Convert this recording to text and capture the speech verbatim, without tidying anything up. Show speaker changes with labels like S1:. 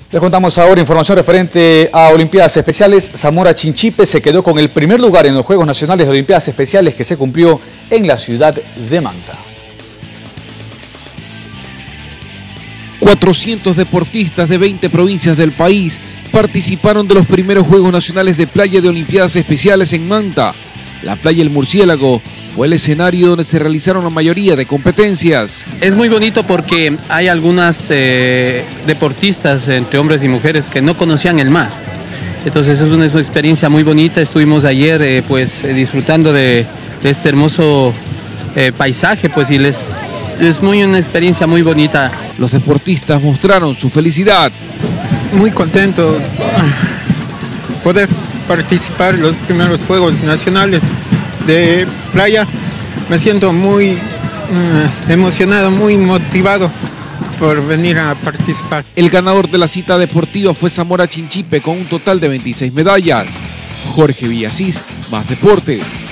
S1: Les contamos ahora información referente a Olimpiadas Especiales. Zamora Chinchipe se quedó con el primer lugar en los Juegos Nacionales de Olimpiadas Especiales que se cumplió en la ciudad de Manta.
S2: cuatrocientos deportistas de veinte provincias del país participaron de los primeros Juegos Nacionales de Playa de Olimpiadas Especiales en Manta. La playa El Murciélago fue el escenario donde se realizaron la mayoría de competencias.
S3: Es muy bonito porque hay algunas eh, deportistas, entre hombres y mujeres, que no conocían el mar. Entonces es una, es una experiencia muy bonita. Estuvimos ayer eh, pues, eh, disfrutando de, de este hermoso eh, paisaje, pues, y les, es muy, una experiencia muy bonita.
S2: Los deportistas mostraron su felicidad.
S4: Muy contento poder participar en los primeros Juegos Nacionales de Playa. Me siento muy uh, emocionado, muy motivado por venir a participar.
S2: El ganador de la cita deportiva fue Zamora Chinchipe con un total de veintiséis medallas. Jorge Villasís, Más Deportes.